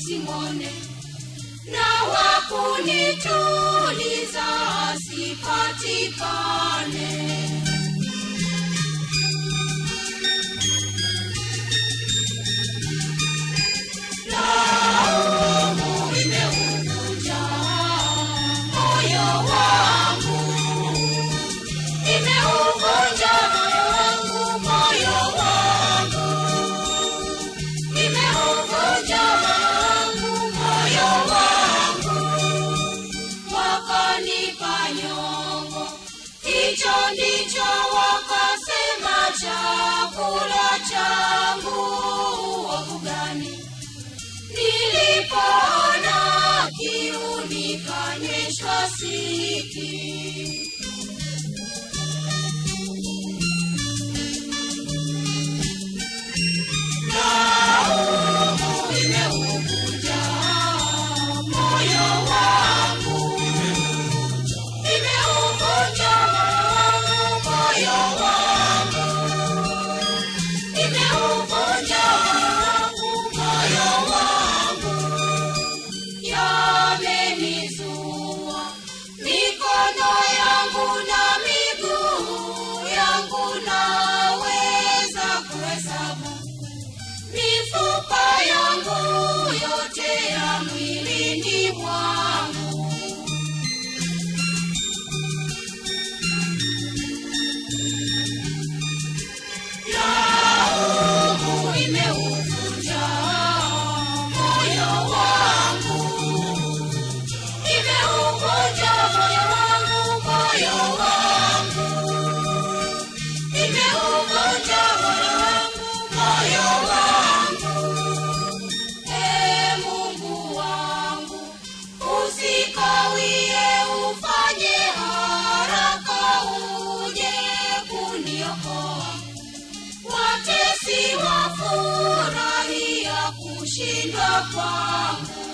nisimwone, na wakunituliza asipatikane. Laumu imeuvunja moyo wangu, imeuvunja moyo wangu, moyo wangu, imeuvunja moyo wangu, wakanipa nyongo, hicho ndicho wakasema chakula changu. Wavu gani? Nilipoona kiu nikanyweshwa siki. Laumu imeuvunja moyo wangu, imeuvunja moyo wangu, imeuvunja moyo wangu. Yamenizua mikono yangu na miguu yangu, naweza kuhesabu mifupa yangu yote ya mwilini mwangu. Laumu imeuvunja moyo wangu, imeuvunja moyo wangu, moyo wangu, imeuvunja moyo wangu, moyo wangu. Mungu wangu, usikawie, ufanye haraka uje kuniokoa. Watesi wafurahia kushindwa kwangu.